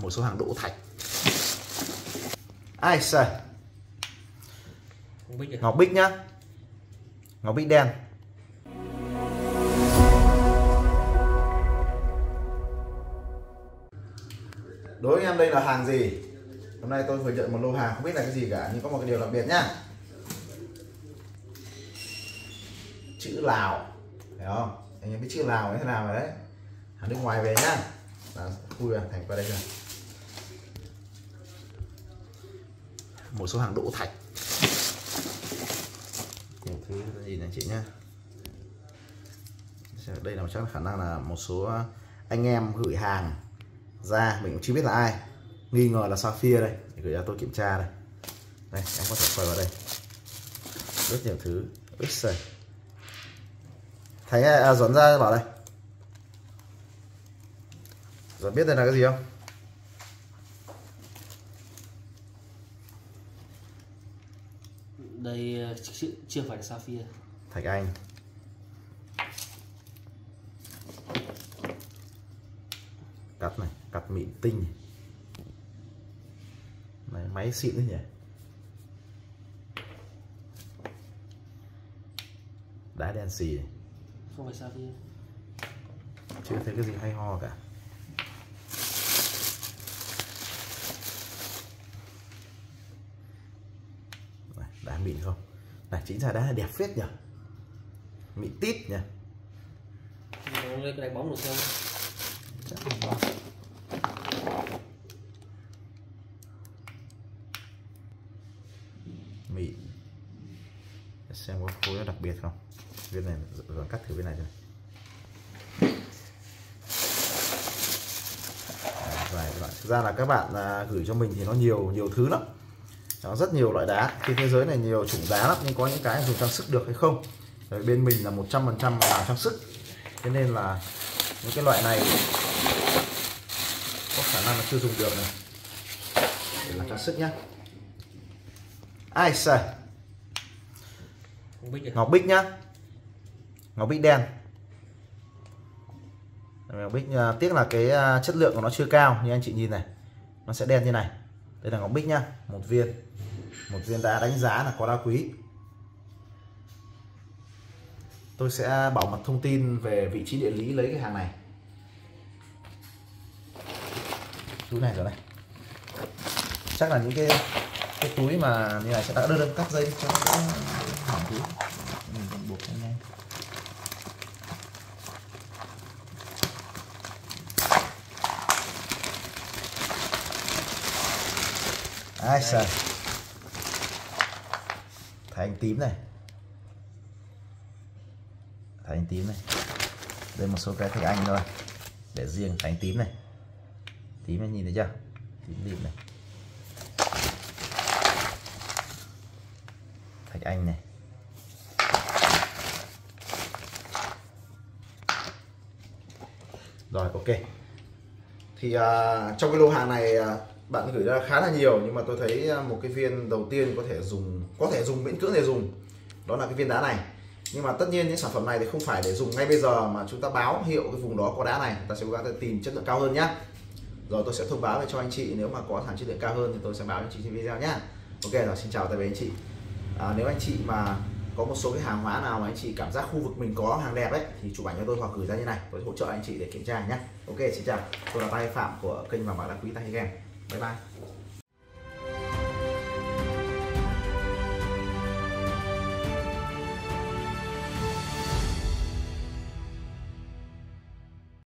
một số hàng đỗ thạch. Ai xài ngọc bích nhá, ngọc bích đen. Đối với em đây là hàng gì? Hôm nay tôi vừa nhận một lô hàng không biết là cái gì cả, nhưng có một cái điều đặc biệt nhá. Chữ Lào, thấy không? Anh em biết chữ Lào thế nào rồi đấy. Hàng nước ngoài về nhá. Khui thành qua đây rồi. Một số hàng đỗ thạch. Nhiều thứ gì này chị nhá. Đây là chắc khả năng là một số anh em gửi hàng ra, mình cũng chưa biết là ai, nghi ngờ là sapphire đây, để gửi ra tôi kiểm tra đây. Đây em có thể quay vào đây, rất nhiều thứ. Thấy Duẩn ra bảo đây, Duẩn biết đây là cái gì không? Đây chưa phải là sapphire. Thạch Anh. Cắt này, cắt mịn tinh này, máy xịn đấy nhỉ. Đá đen xì này. Không phải sapphire. Chưa thấy cái gì hay ho cả. Này, đá mịn không? Này chính ra đá là đẹp phết nhỉ. Mịn tít nhỉ. Cái đánh bóng được không? Chắc không có. Mịn. Xem có khối nó đặc biệt không. Viên này rồi cắt thử bên này rồi. Thực ra là các bạn gửi cho mình thì nó nhiều thứ lắm, nó rất nhiều loại đá. Trên thế giới này nhiều chủng đá lắm, nhưng có những cái dùng trang sức được hay không. Rồi bên mình là 100% làm trang sức, thế nên là những cái loại này có khả năng là chưa dùng được này, để làm trang sức nhá. Ai xài ngọc bích nhá, ngọc bích đen. Ngọc bích tiếc là cái chất lượng của nó chưa cao, như anh chị nhìn này, nó sẽ đen như này. Đây là ngọc bích nhá, một viên đá đánh giá là có đá quý. Tôi sẽ bảo mật thông tin về vị trí địa lý lấy cái hàng này. Túi này rồi này, chắc là những cái túi mà như này sẽ đã đơn cắt dây cho nó hỏng túi, mình còn buộc cho nhanh. Ai trời, Thạch Anh tím này, Thạch Anh tím này. Đây một số cái Thạch Anh thôi, để riêng Thạch Anh tím này. Tím này nhìn thấy chưa? Tím lịm này. Thạch Anh này. Rồi ok. Thì trong cái lô hàng này bạn gửi ra khá là nhiều, nhưng mà tôi thấy một cái viên đầu tiên có thể dùng miễn cưỡng để dùng, đó là cái viên đá này. Nhưng mà tất nhiên những sản phẩm này thì không phải để dùng ngay bây giờ, mà chúng ta báo hiệu cái vùng đó có đá này, ta sẽ cố gắng tìm chất lượng cao hơn nhá. Rồi tôi sẽ thông báo về cho anh chị, nếu mà có hàng chất lượng cao hơn thì tôi sẽ báo cho anh chị trên video nhá. Ok rồi, xin chào tạm biệt anh chị. Nếu anh chị mà có một số cái hàng hóa nào mà anh chị cảm giác khu vực mình có hàng đẹp ấy, thì chụp ảnh cho tôi hoặc gửi ra như này, tôi hỗ trợ anh chị để kiểm tra nhé. Ok, xin chào, tôi là Tay Phạm của kênh Vàng Bạc Đá Quý Tay Game. Bye bye.